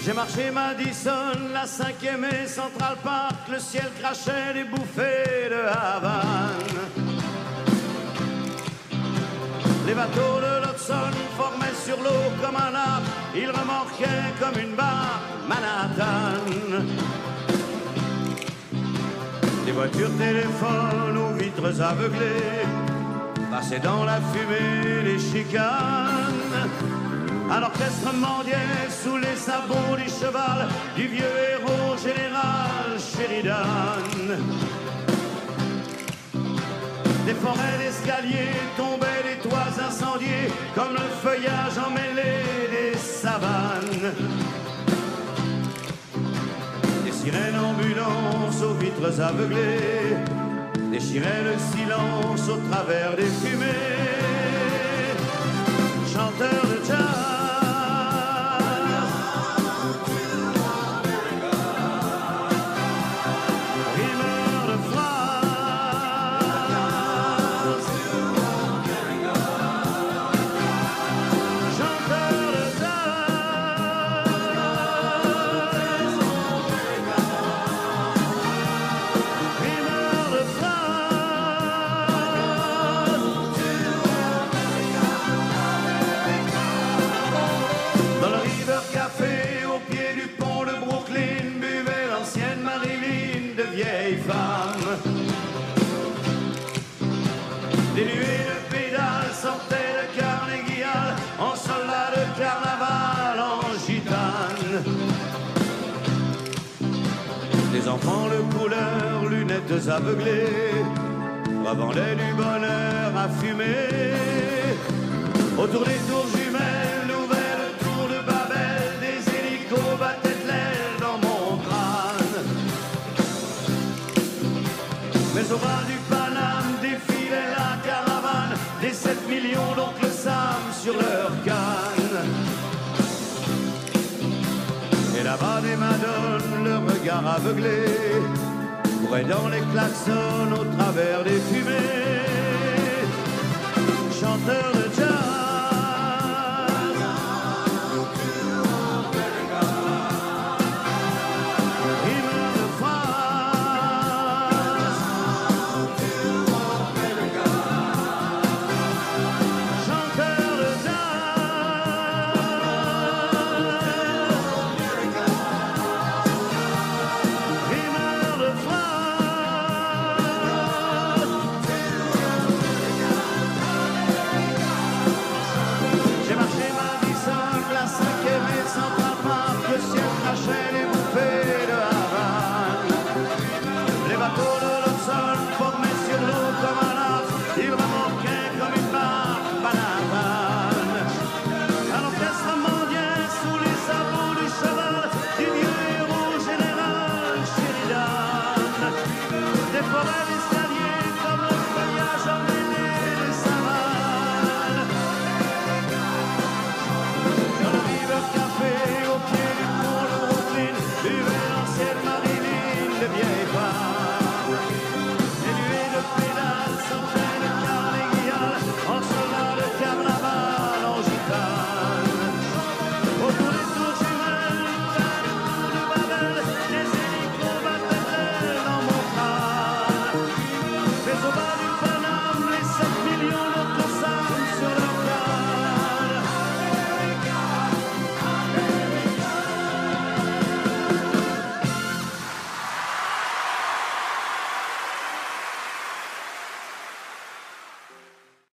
J'ai marché Madison, la 5e et Central Park, le ciel crachait des bouffées de Havane. Les bateaux de l'Hudson formaient sur l'eau comme un arc, ils remorquaient comme une barre Manhattan. Des voitures téléphones aux vitres aveuglées passaient dans la fumée les chicanes. Un orchestre mendiait sous les sabots du cheval du vieux héros général Sheridan. Des forêts d'escaliers tombaient des toits incendiés comme le feuillage emmêlé des savanes. Des sirènes ambulances aux vitres aveuglées déchiraient le silence au travers des fumées. Chanteurs de jazz, rimeurs de phrases, chanteurs de jazz, rimeurs de phrases. Dans le River Café, au pied du pont de Brooklyn, buvait l'ancienne Marilyn de vieilles femmes. Des nuées de pédales sortaient de Carnegie Hall en soldats de carnaval en gitane. Des enfants de couleur, lunettes aveuglées, revendaient du bonheur à fumer. Autour des tours jumelles, nouvelle tour de Babel, des hélicos battaient de l'aile dans mon crâne. Mais au bas du Paname défilait la caravane des 7 millions d'oncles Sam sur leur canne. Et là-bas des madones, le regard aveuglé, couraient dans les klaxons au travers des fumées. Chanteurs de